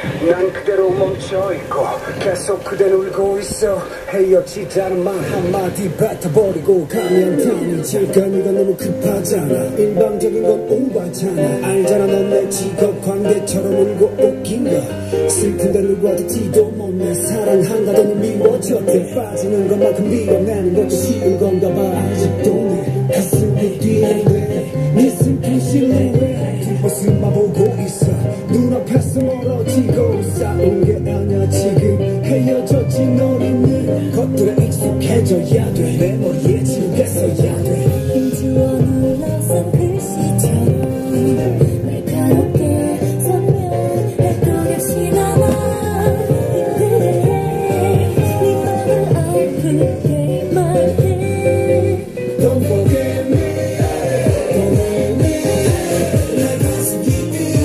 난 그대로 멈춰있고 계속 그댄 울고 있어. 헤어지자는 말 한마디 뱉어버리고 가면 편해질까. 네가 너무 급하잖아. 일방적인 건 오바잖아. 알잖아 넌 내 직업 관계처럼 울고 웃긴 거. 슬픈데 누구와도 티도 못내. 사랑한다더니 미워졌대. 빠지는 것만큼 밀어내는 것도 쉬운 건가 봐. 아직도 내 가슴이 뛰는데 네 슬픈 실루엣 뒷모습만 보고 있어. 눈앞에서 멀어지고 싸운 게 아냐. 지금 헤어졌지. 널 잊는 것들에 익숙해져야 돼. 내 머리에 지우개 써야 돼. 인주어 눌러서 글씨처럼 날카롭게 선명했던 역시 남아 힘들게 해. 네 맘을 아프게 말해. Don't forget me, don't forget me. 내 가슴 깊이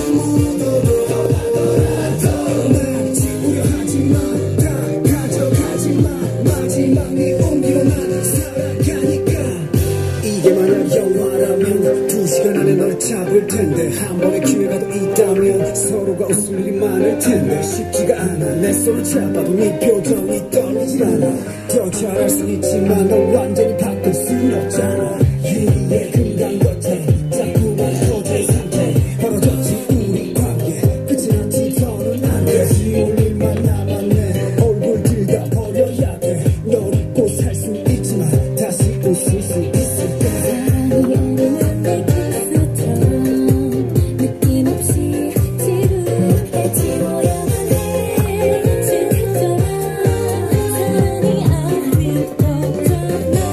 묻어도 날 지우려 하지마. 다 가져가지마. 마지막 네 온기로만 살아가니까. 이게 만약 영화라면 2시간 안에 널 잡을 텐데. 한 번의 기회가 더 있다면 서로가 웃을 일이 많을 텐데. 쉽지가 않아. 내 손을 잡아도 네 표정이 떨리질 않아. 더 잘할 순 있지만 널 완전히 바꿀 순 없잖아. 유리의 금강 겉에 자꾸만 터질 상태. 벌어졌지 우리 관계. 끝이 났지 더는 안 돼. 지울 일만 남았네. 얼굴 들다 버려야 돼. 널 잊고 살 수 있지만 다시 웃을 수 있을까. 사랑이 오는 내 키스처럼 느낌없이 지루해 지워야만 해. 지금처럼 사랑이 아름답잖아.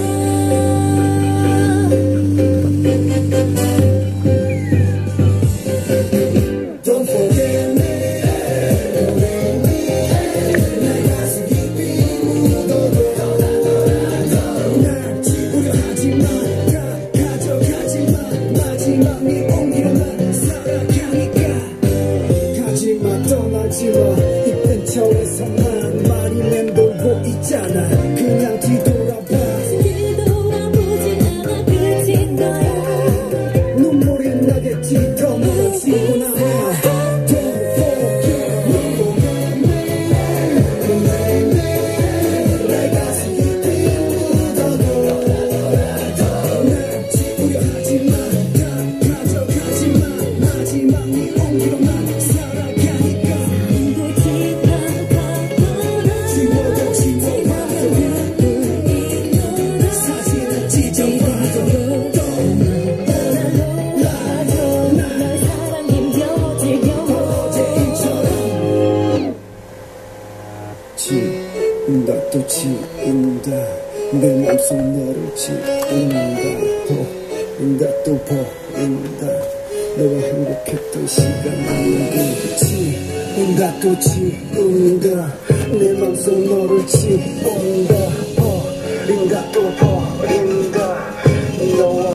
Don't forget me, don't forget me. 내 가슴 깊이 묻어도 날 지우려 하지마. 다 가져가지마. 마지막 네 온기로만 살아가니까. 가지마 떠나지마. 이 근처에서만 많이 맴돌고 있잖아. 그냥 뒤돌아봐. 뒤돌아보지 않아 그친 거야. 눈물이 나겠지 더 멀어지고 나면. Don't forget me, 내 가슴 깊이 묻어도 날 지우려 하지마. 다 가져가지마. 마지막 네 온기로만 살아가니까. 지워도 지워봐도 사진은 찢어봐도 지운다 또 지운다. 내 맘속 너를 지운다. 보인다 또 보인다. 너와 행복했던 시간을 지운다 또 지운다. 내 맘속 너를 지운다.